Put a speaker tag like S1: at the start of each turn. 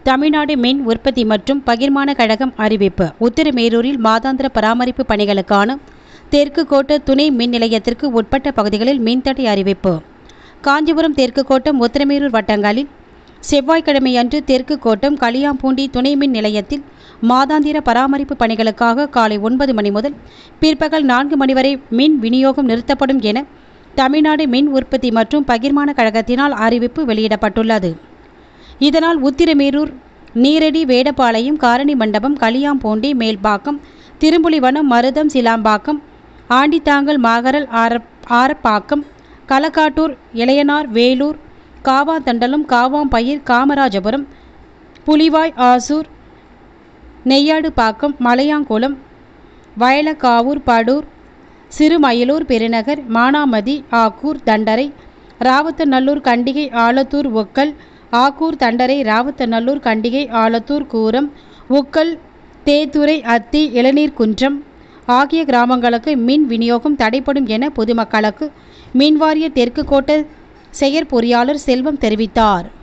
S1: தமிழ்நாடு மின் உற்பத்தி மற்றும் பகிர்மான கழகம் அறிவிப்பு. உத்திரமேரூரில் மாதாந்திர பராமரிப்பு பணிகளுக்கான தெற்கு கோட்ட துணை மின் நிலையத்திற்கு உட்பட்ட பகுதிகளில் மின்தடை அறிவிப்பு. காஞ்சிபுரம் தெற்கு கோட்டம் உத்திரமேரூர் வட்டங்களில் செவ்வாய்க்கிழமையன்று தெற்கு கோட்டம் களியாம்பூண்டி துணை மின் நிலையத்தில் மாதாந்திர பராமரிப்பு பணிகளுக்காக காலை 9 மணி முதல் பிற்பகல் 4 மணி வரை மின் விநியோகம் நிறுத்தப்படும் என தமிழ்நாடு மின் உற்பத்தி மற்றும் பகிர்மான கழகத்தினால் அறிவிப்பு வெளியிடப்பட்டுள்ளது. இதனால் உத்திரமேரூர், நீரடி, வேடபாளையம், காரணி மண்டபம், களியாம்பூண்டி, மேல்பாக்கம், திரும்புலிவனம், மருதம், சிலாம்பாக்கம், ஆண்டித்தாங்கல், மாகரல், ஆரப்பாக்கம், களக்காட்டூர், இளையனார், வேலூர், காவாந்தண்டலம், காவாம்பயிர், காமராஜபுரம், புலிவாய், ஆசூர், நெய்யாடுபாக்கம், மலையாங்குளம், வயலக்காவூர், படூர், சிறுமயிலூர், பெருநகர், மானாமதி, ஆக்கூர், தண்டரை, ராவத்தநல்லூர், கண்டிகை, ஆலத்தூர், ஒக்கல், ஆக்கூர், தண்டரை, ராவத்தநல்லூர், கண்டிகை, ஆலத்தூர், கூரம், உக்கல், தேத்துறை, அத்தி, இளநீர்குன்றம் ஆகிய கிராமங்களுக்கு மின் விநியோகம் தடைப்படும் என பொதுமக்களுக்கு மின்வாரிய தெற்கு கோட்ட செயற்பொறியாளர் செல்வம் தெரிவித்தார்.